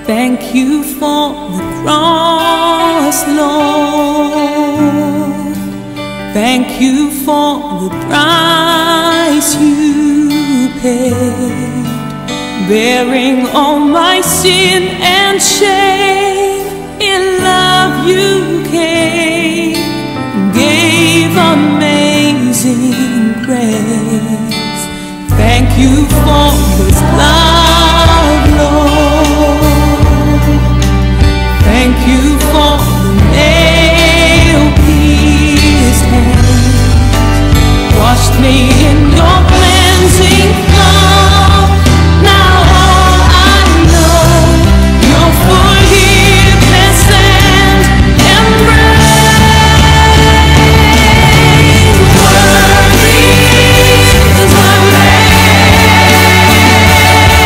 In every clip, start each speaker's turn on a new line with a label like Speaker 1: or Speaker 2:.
Speaker 1: Thank you for the cross, Lord. Thank you for the price you paid, bearing all my sin and shame. In love you came, gave amazing grace. Thank you for this love, Lord. Thank you for the nail-pierced hands, washed me in your cleansing flow. Now all I know, your forgiveness and embrace. Worthy is the Lamb.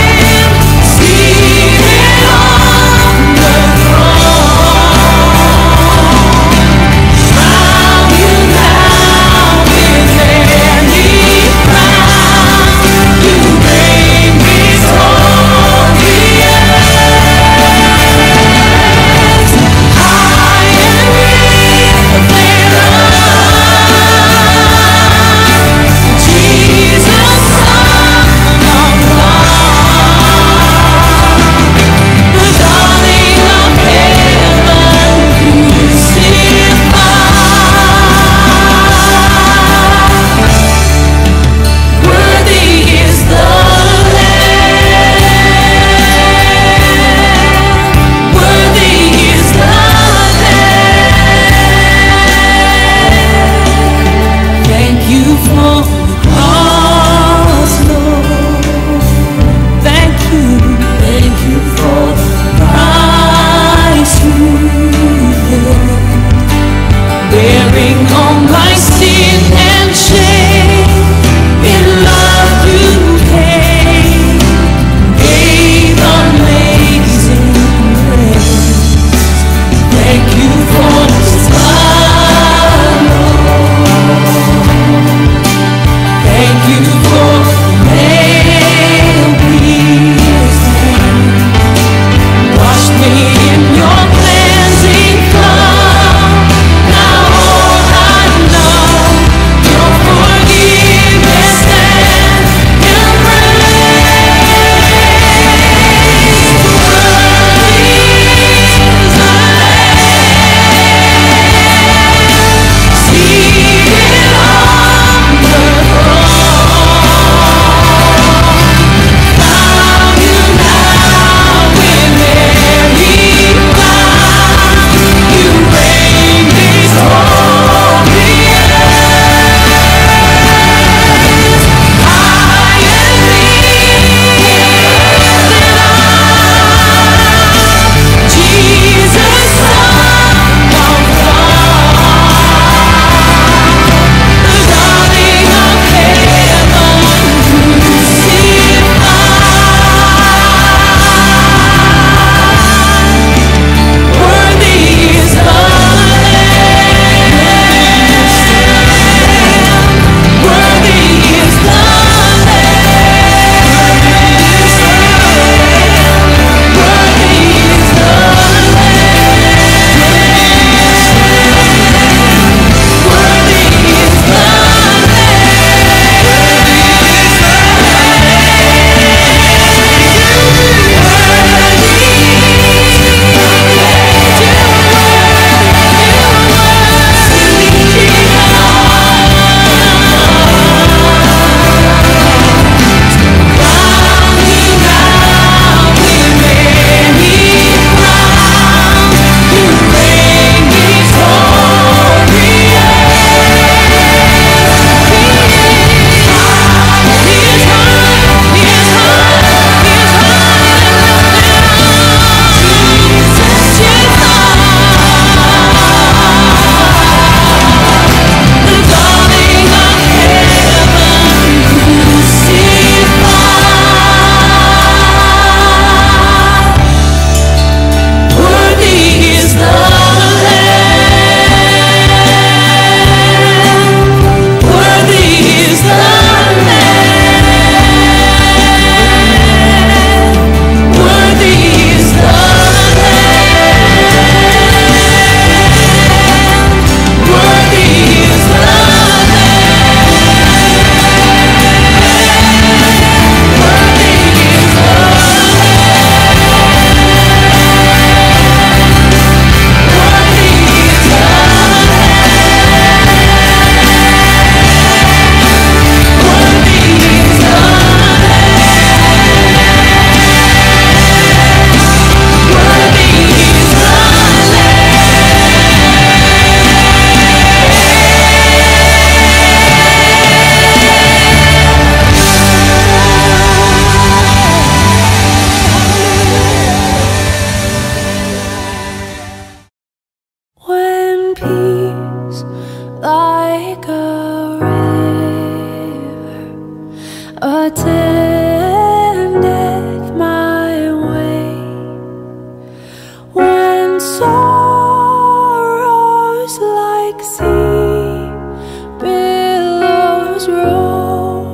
Speaker 1: sorrows like sea billows roll,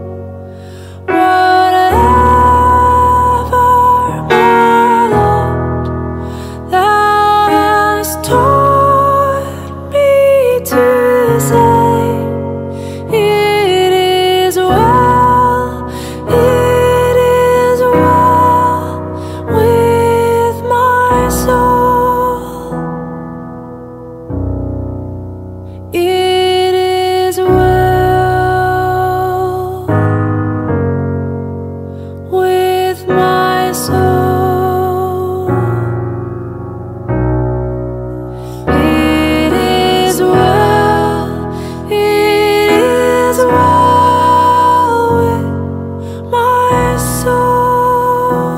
Speaker 1: whatever, my Lord, thou hast taught me to say, it is well, it is well with my soul. It is well with my soul. It is well, it is well with my soul.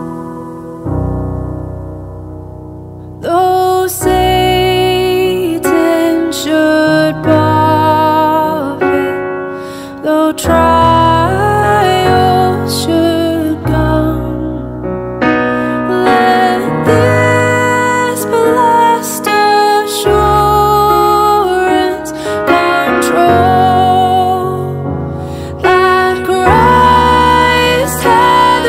Speaker 1: Though Satan should buffet, though trials should come, let this blessed assurance control, that Christ hath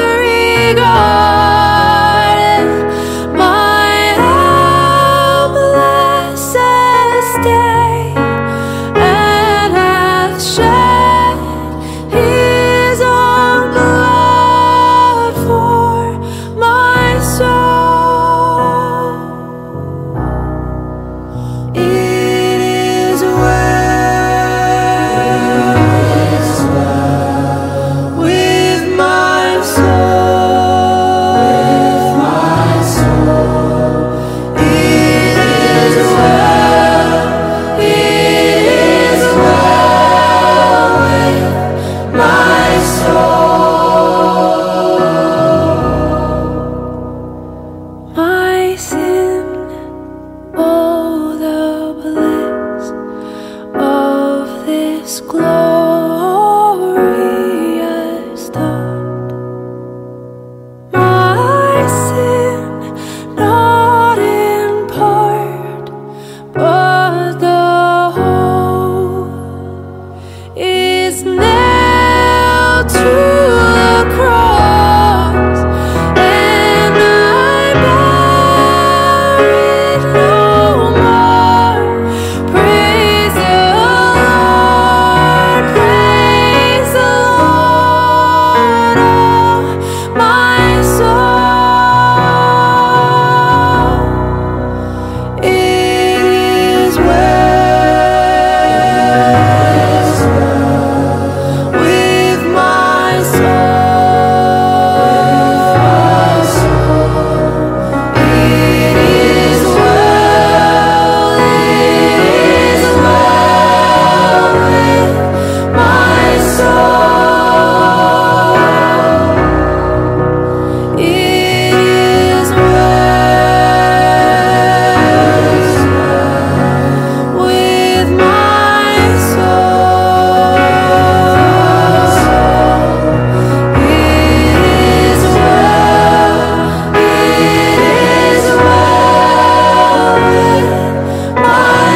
Speaker 1: regarded my helpless estate, and hath shed his own blood for my soul. It is well with my soul. It is well, it is well with my soul. My sin, oh, the bliss of this glorious thought. My sin, not in part, but the whole, is nailed to the cross, and I bear it no more. Praise the Lord, praise the Lord, oh my soul. It is well with my soul. It is well, it is well with my soul. It is well with my soul. It is well, it is well with my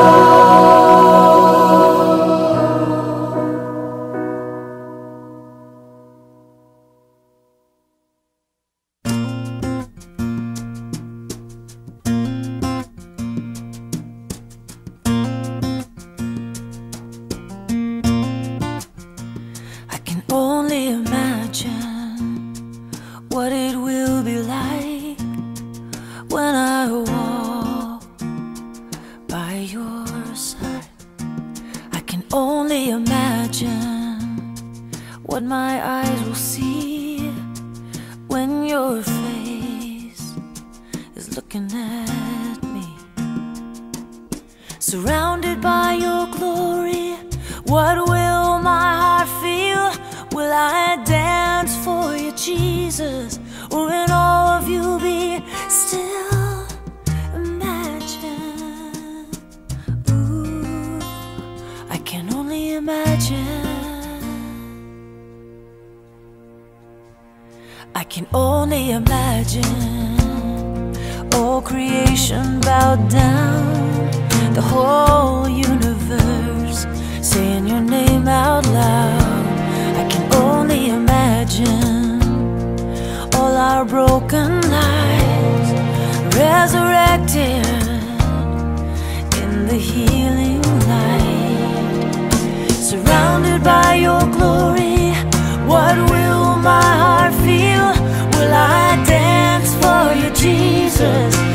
Speaker 1: I can only imagine what it will be like when I walk by your side. I can only imagine what my eyes will see when your face is looking at me. Surrounded by your glory, what will my heart feel? Will I dance for you, Jesus? Or in all of you be still? Imagine, ooh, I can only imagine. I can only imagine. Oh, creation bowed down, the whole universe saying your name out loud. I can only imagine all our broken lives resurrected in the healing light. Surrounded by your glory, what will my heart feel? Will I dance for you, Jesus?